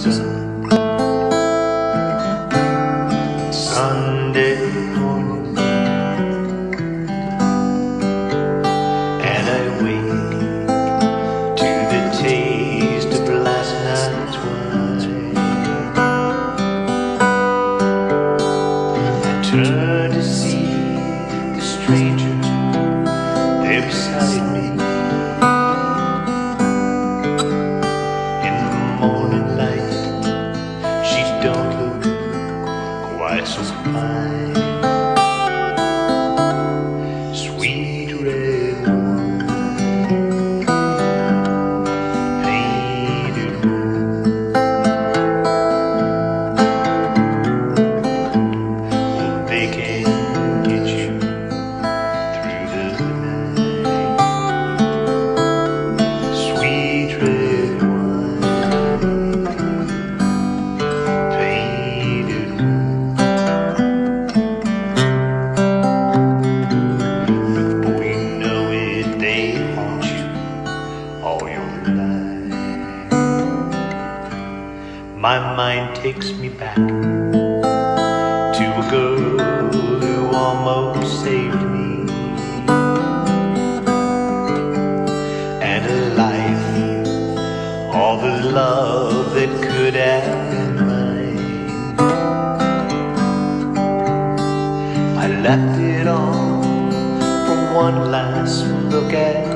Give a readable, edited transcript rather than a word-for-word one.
sun. Sunday morning, and I wake to the taste of last night's wine. I turn to see the stranger there beside me. In the morning light, she don't look quite so fine. Sweet red wine, painted moon. They can get you through the night. Sweet red wine, painted moon. Before you know it, they haunt you all your life. My mind takes me back to a girl who almost saved me, and a life, all the love that could have been mine. I left it all for one last look at